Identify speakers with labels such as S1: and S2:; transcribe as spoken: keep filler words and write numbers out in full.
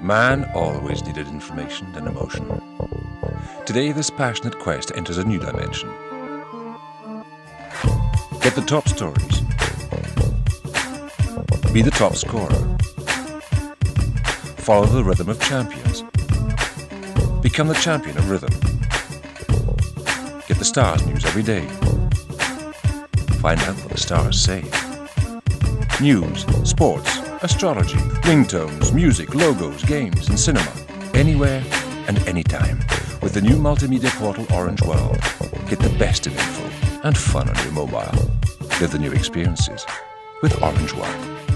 S1: Man always needed information and emotion. Today, this passionate quest enters a new dimension. Get the top stories. Be the top scorer. Follow the rhythm of champions. Become the champion of rhythm. Get the stars news every day. Find out what the stars say. News, sports, astrology, ringtones, music, logos, games, and cinema. Anywhere and anytime. With the new multimedia portal Orange World. Get the best of info and fun on your mobile. Live the new experiences with Orange World.